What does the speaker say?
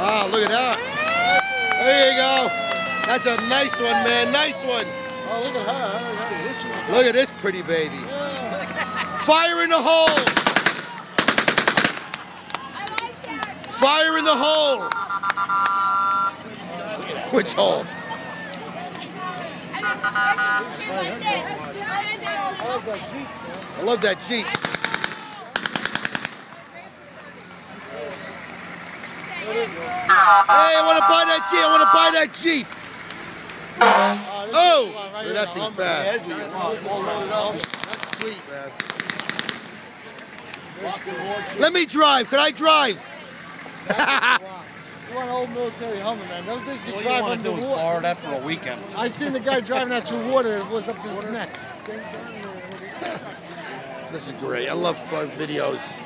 Oh, look at that. There you go. That's a nice one, man. Nice one. Oh, look at her. Look at this pretty baby. Fire in the hole. Fire in the hole. Which hole? I love that Jeep. Hey, I want to buy that Jeep. I want to buy that Jeep. Oh, that thing's bad. That's sweet, man. Let me drive. Can I drive? You want an old military Hummer, man. Those things can All drive you want to do is underwater. borrow that for a weekend. I seen the guy driving that through water. It was up to his neck. This is great. I love fun videos.